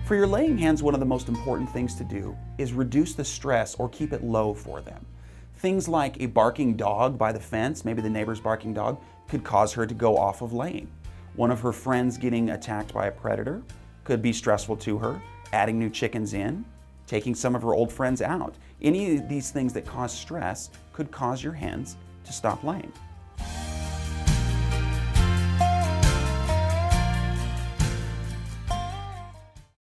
For your laying hens, one of the most important things to do is reduce the stress or keep it low for them. Things like a barking dog by the fence, maybe the neighbor's barking dog, could cause her to go off of laying. One of her friends getting attacked by a predator could be stressful to her. Adding new chickens in, taking some of her old friends out. Any of these things that cause stress could cause your hens to stop laying.